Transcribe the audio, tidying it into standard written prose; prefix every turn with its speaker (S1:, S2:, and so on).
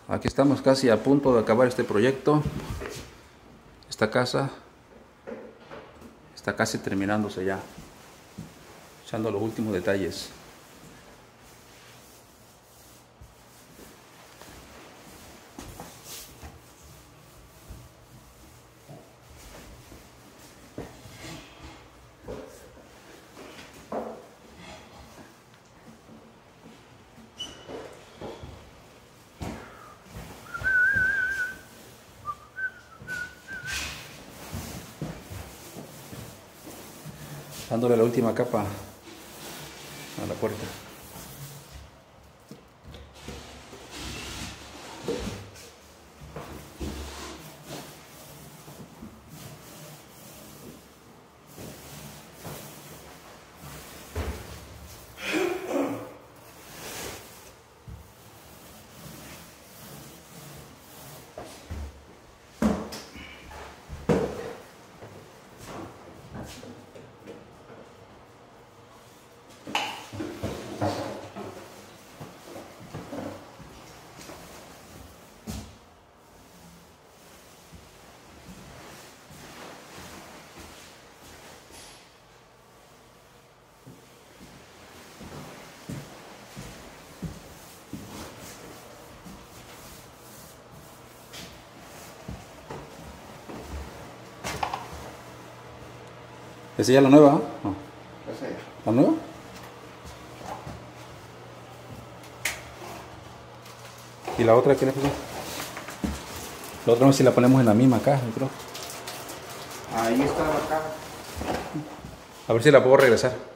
S1: Aquí estamos casi a punto de acabar este proyecto. Esta casa está casi terminándose ya, echando los últimos detalles. Dándole la última capa a la puerta. ¿Esa ya es la nueva? No.
S2: Esa ya.
S1: ¿La nueva? ¿Y la otra qué le puso? La otra no sé si la ponemos en la misma caja, yo creo.
S2: Ahí está la caja.
S1: A ver si la puedo regresar.